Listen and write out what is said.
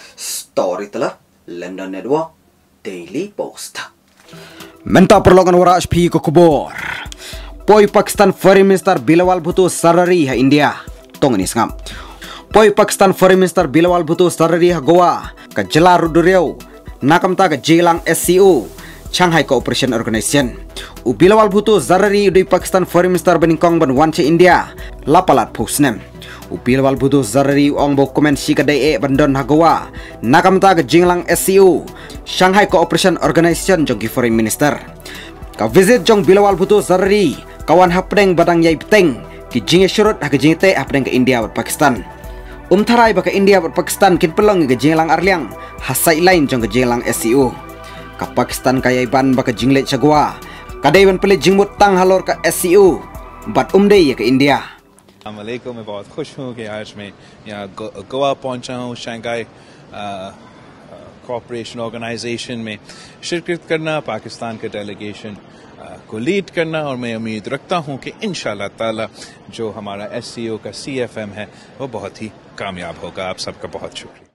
Story telah London Network Daily Post. Menta perlogan wara HP ko kubor. Poi Pakistan Foreign Minister Bilawal Bhutto Sarari ha India. Tong ni sngam. Poi Pakistan Foreign Minister Bilawal Bhutto Sarari ha Goa. Ka jela rudureu. Nakam ta ka jelang SCO. Shanghai Cooperation Organization. U Bilawal Bhutto Sarari udai Pakistan Foreign Minister Beningkong ban wanche India. Lapalat posnem. U Bilawal Bhutto Sarari ong bo komen sikadai bandon ha Goa. Nakam ta ka jelang SCO. Shanghai Cooperation Organization jong Foreign Minister. Ka visit jong Bilawal Bhutto Sarari kawan hapdeng badang yai peteng ki jinge syurut ha ke jinge te hapdeng ke India bat Pakistan. Tharai ba ke India bat Pakistan kin pelong ke jinglang arliang hasai lain jong ke jinglang SCO. Ka Pakistan kayai ban ba ke jingle chagwa. Kadai ban pele jingmut tang halor ka SCO bat umdei ke India. अस्सलामुअलैकुम, मैं बहुत खुश हूँ कि आज मैं यहाँ गोवा पहुँचा हूँ। शंघाई कोऑपरेशन ऑर्गेनाइजेशन में शिरकत करना, पाकिस्तान के डेलीगेशन को लीड करना, और मैं उम्मीद रखता हूँ कि इंशाल्लाह ताला जो हमारा SCO का CFM है वो बहुत ही कामयाब होगा। आप सबका बहुत शुक्रिया।